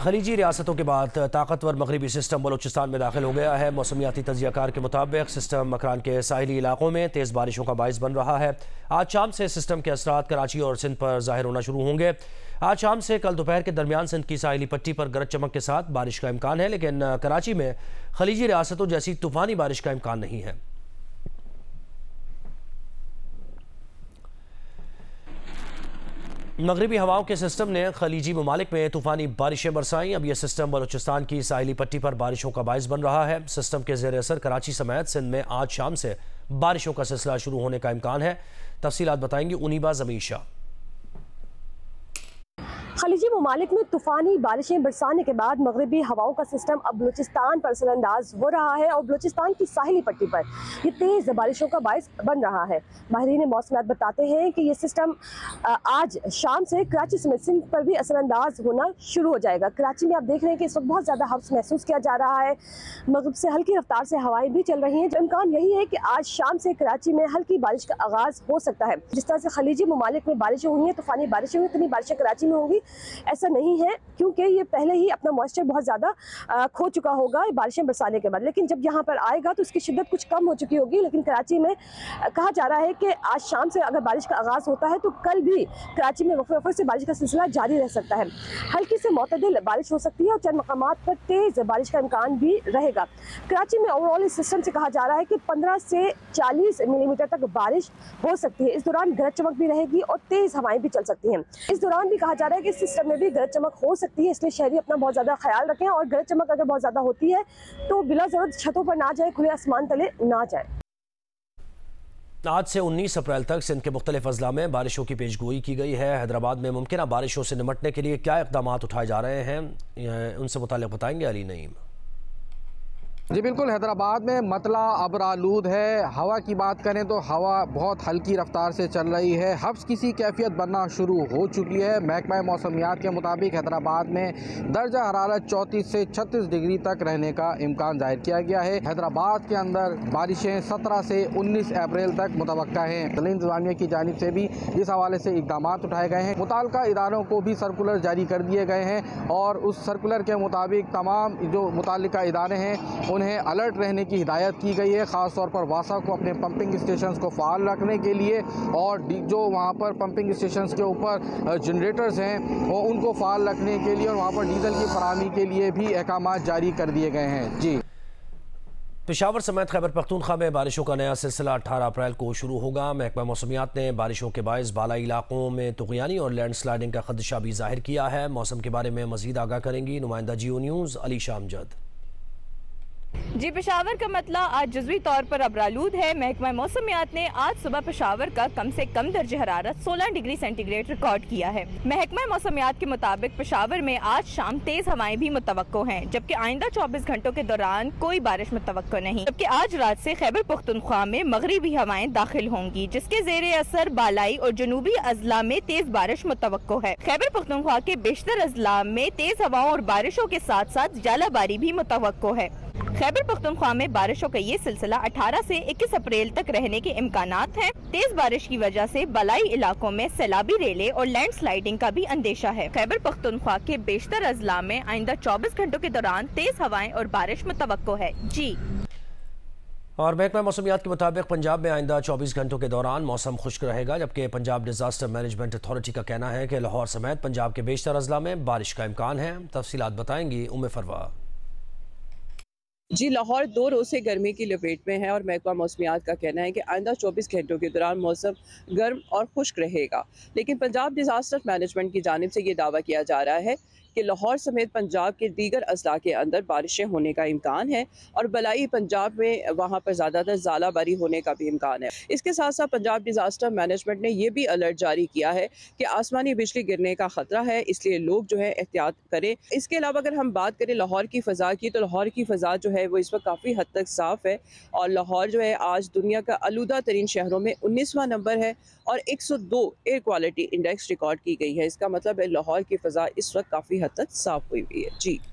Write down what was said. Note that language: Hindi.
खलीजी रियासतों के बाद ताकतवर मगरबी सिस्टम बलूचिस्तान में दाखिल हो गया है। मौसमियाती तजियाकार के मुताबिक सिस्टम मकरान के साहिली इलाकों में तेज़ बारिशों का बाइस बन रहा है। आज शाम से सिस्टम के असरात कराची और सिंध पर ज़ाहिर होना शुरू होंगे। आज शाम से कल दोपहर के दरमियान सिंध की साहिली पट्टी पर गरज चमक के साथ बारिश का इम्कान है, लेकिन कराची में खलीजी रियासतों जैसी तूफ़ानी बारिश का इम्कान नहीं है। मगरबी हवाओं के सिस्टम ने खलीजी ममालिक में तूफ़ानी बारिशें बरसाईं। अब यह सिस्टम बलूचिस्तान की साहिली पट्टी पर बारिशों का बाइस बन रहा है। सिस्टम के ज़ेर असर कराची समेत सिंध में आज शाम से बारिशों का सिलसिला शुरू होने का इम्कान है। तफसीलात बताएंगी उनीबा ज़मीर शाह। खलीजी ममालिक में तूफ़ानी बारिशें बरसाने के बाद मगरबी हवाओं का सिस्टम अब बलूचिस्तान पर असरअंदाज हो रहा है और बलूचिस्तान की साहिली पट्टी पर ये तेज़ बारिशों का बाइस बन रहा है। माहिरीन मौसमियात बताते हैं कि ये सिस्टम आज शाम से कराची समेत सिंध पर भी असरअंदाज होना शुरू हो जाएगा। कराची में आप देख रहे हैं कि इस वक्त बहुत ज़्यादा हब्स महसूस किया जा रहा है। मगरब से हल्की रफ्तार से हवाएं भी चल रही हैं। जो इम्कान यही है कि आज शाम से कराची में हल्की बारिश का आगाज़ हो सकता है। जिस तरह से खलीजी ममालिक में बारिशें हुई हैं, तूफ़ानी बारिशें हुई, इतनी बारिशें कराची में होंगी ऐसा नहीं है, क्योंकि ये पहले ही अपना मॉइस्चर बहुत ज़्यादा खो चुका होगा बारिशें बरसाने के बाद। लेकिन जब यहाँ पर आएगा तो इसकी शिद्दत कुछ कम हो चुकी होगी। लेकिन कराची में कहा जा रहा है कि आज शाम से अगर बारिश का आगाज़ होता है तो कल भी कराची में वफ़ से बारिश का सिलसिला जारी रह सकता है। हल्की से मुतदिल बारिश हो सकती है और चंद मकामात पर तेज़ बारिश का इम्कान भी रहेगा। कराची में ओवरऑल इस सिस्टम से कहा जा रहा है कि 15 से 40 मिलीमीटर तक बारिश हो सकती है। इस दौरान गरज चमक भी रहेगी और तेज़ हवाएं भी चल सकती हैं। इस दौरान भी कहा जा रहा है कि सिस्टम में भी गरज चमक हो सकती है, इसलिए शहरी अपना बहुत ज़्यादा ख्याल रखें और गरज चमक अगर बहुत ज़्यादा होती है तो बिला ज़रूरत छतों पर ना जाए, खुले आसमान तले ना जाए। आज से 19 अप्रैल तक सिंध के मुख्तलिफ अजला में बारिशों की पेशगोई की गई है। हैदराबाद में मुमकिन बारिशों से निपटने के लिए क्या इक़दाम उठाए जा रहे हैं, उनसे मुताल्लिक़ बताएंगे अली नईम। जी बिल्कुल, हैदराबाद में मतला अबरालूद है। हवा की बात करें तो हवा बहुत हल्की रफ्तार से चल रही है। हब्स किसी कैफियत बनना शुरू हो चुकी है। महकमा मौसमियात के मुताबिक हैदराबाद में दर्जा हरारत 34 से 36 डिग्री तक रहने का इम्कान जाहिर किया गया है। हैदराबाद के अंदर बारिशें 17 से 19 अप्रैल तक मुतवक्का हैं। जिला इंतज़ामिया की जानिब से भी इस हवाले से इक़दाम उठाए गए हैं। मुताल्लिका इदारों को भी सर्कुलर जारी कर दिए गए हैं और उस सर्कुलर के मुताबिक तमाम जो मुताल्लिका इदारे हैं उन्हें अलर्ट रहने की हिदायत की गई है। ख़ास तौर पर वासा को अपने पंपिंग स्टेशन को फ़ाल रखने के लिए और जो वहाँ पर पंपिंग स्टेशन के ऊपर जनरेटर्स हैं वो उनको फ़ाल रखने के लिए और वहाँ पर डीजल की फराहमी के लिए भी अहकाम जारी कर दिए गए हैं। जी, पेशावर समेत खैबर पख्तूनख्वा में बारिशों का नया सिलसिला 18 अप्रैल को शुरू होगा। महकमा मौसमियात ने बारिशों के बायस बालाई इलाकों में तुग़यानी और लैंड स्लाइडिंग का खदशा भी जाहिर किया है। मौसम के बारे में मज़ीद आगाह करेंगी नुमाइंदा जियो न्यूज़ अली शामजद। जी, पेशावर का मतला आज जज़वी तौर पर अबरालूद है। महकमा मौसमियात ने आज सुबह पेशावर का कम से कम दर्जे हरारत 16 डिग्री सेंटीग्रेड रिकॉर्ड किया है। महकमा मौसमियात के मुताबिक पेशावर में आज शाम तेज हवाएं भी मुतवक्को हैं, जबकि आइंदा 24 घंटों के दौरान कोई बारिश मुतवक्को नहीं। जबकि आज रात से खैबर पख्तूनख्वा में मगरिबी हवाएं दाखिल होंगी, जिसके ज़ेरे असर बालाई और जनूबी अजला में तेज बारिश मुतवक्को है। खैबर पख्तूनख्वा के बेशतर अजला में तेज हवाओं और बारिशों के साथ साथ जालाबारी भी मुतवक्को है। खैबर पख्तूनख्वा में बारिशों का ये सिलसिला 18 से 21 अप्रैल तक रहने के इम्कानात हैं। तेज बारिश की वजह से बलाई इलाकों में सैलाबी रेले और लैंड स्लाइडिंग का भी अंदेशा है। खैबर पख्तूनख्वा के बेशतर अजला में आइंदा 24 घंटों के दौरान तेज हवाएं और बारिश मुतवक्को है। जी, और महकमा मौसमियात के मुताबिक पंजाब में आइंदा 24 घंटों के दौरान मौसम खुश्क रहेगा, जबकि पंजाब डिजास्टर मैनेजमेंट अथॉरिटी का कहना है कि लाहौर समेत पंजाब के बेशतर अजला में बारिश का इम्कान है। तफसीलात बताएंगी उम्मे फरवा। जी, लाहौर 2 रोज़ से गर्मी की लपेट में है और महकमा मौसमियात का कहना है कि आइंदा 24 घंटों के दौरान मौसम गर्म और खुश्क रहेगा। लेकिन पंजाब डिजास्टर मैनेजमेंट की जानिब से ये दावा किया जा रहा है कि लाहौर समेत पंजाब के दीगर अजला के अंदर बारिशें होने का इम्कान है और बलाई पंजाब में वहाँ पर ज़्यादातर ज़ालाबारी होने का भी इम्कान है। इसके साथ साथ पंजाब डिजास्टर मैनेजमेंट ने यह भी अलर्ट जारी किया है कि आसमानी बिजली गिरने का ख़तरा है, इसलिए लोग जो है एहतियात करें। इसके अलावा अगर हम बात करें लाहौर की फ़ज़ा की, तो लाहौर की फ़ज़ा जो है वो इस वक्त काफ़ी हद तक साफ़ है और लाहौर जो है आज दुनिया का आलूदा तरीन शहरों में 19वां नंबर है और 102 एयर क्वालिटी इंडेक्स रिकॉर्ड की गई है। इसका मतलब है लाहौर की फ़ज़ा इस वक्त काफ़ी हद तक साफ़ हुई है। जी।